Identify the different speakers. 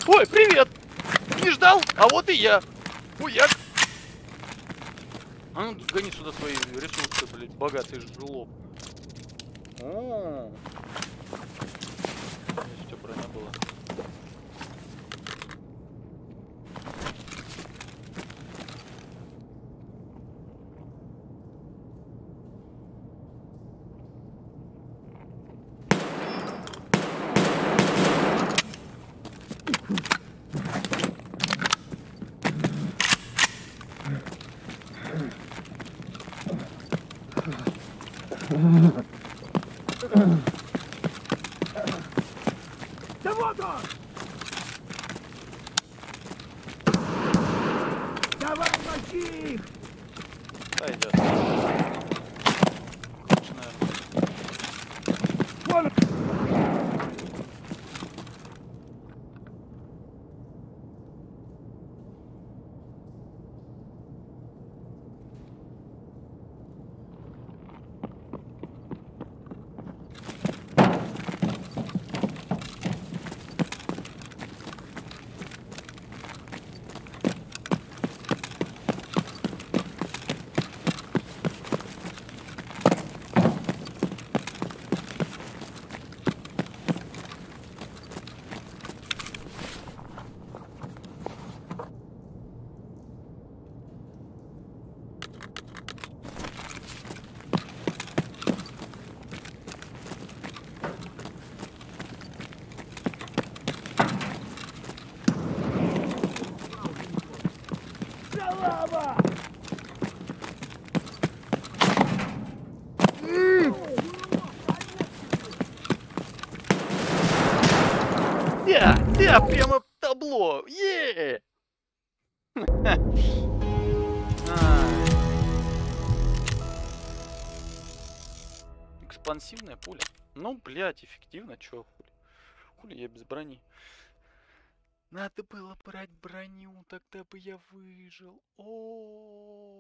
Speaker 1: Ой, привет! Не ждал? А вот и я. Хуяк. А ну гони сюда свои ресурсы, блядь, богатый жлоб. О, здесь у тебя броня была.
Speaker 2: Да вот он! Давай, мочи их!
Speaker 1: Да, идет. Лучше, наверное.
Speaker 2: Вон! Шалава!
Speaker 1: Да, прямо табло. Е! Экспансивная пуля. Ну, блядь, эффективно, чё хули. Хули я без брони. Надо было брать броню, тогда бы я выжил. О.